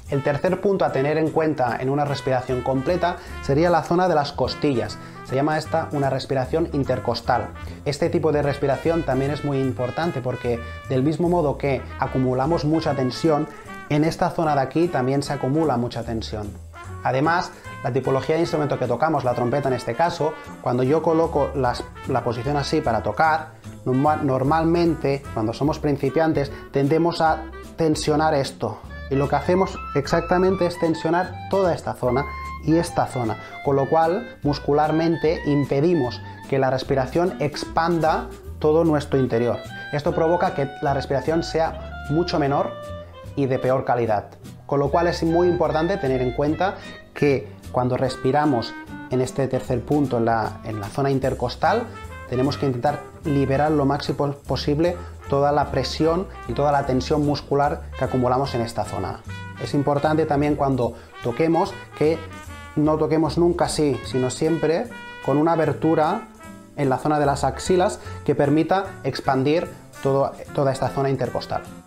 El tercer punto a tener en cuenta en una respiración completa sería la zona de las costillas. Se llama esta una respiración intercostal. Este tipo de respiración también es muy importante porque del mismo modo que acumulamos mucha tensión, en esta zona de aquí también se acumula mucha tensión. Además, la tipología de instrumento que tocamos, la trompeta en este caso, cuando yo coloco la posición así para tocar, normalmente cuando somos principiantes tendemos a tensionar esto. Y lo que hacemos exactamente es tensionar toda esta zona y esta zona, con lo cual muscularmente impedimos que la respiración expanda todo nuestro interior. Esto provoca que la respiración sea mucho menor y de peor calidad. Con lo cual es muy importante tener en cuenta que cuando respiramos en este tercer punto, en la zona intercostal, tenemos que intentar liberar lo máximo posible toda la presión y toda la tensión muscular que acumulamos en esta zona. Es importante también cuando toquemos que no toquemos nunca así, sino siempre con una abertura en la zona de las axilas que permita expandir toda esta zona intercostal.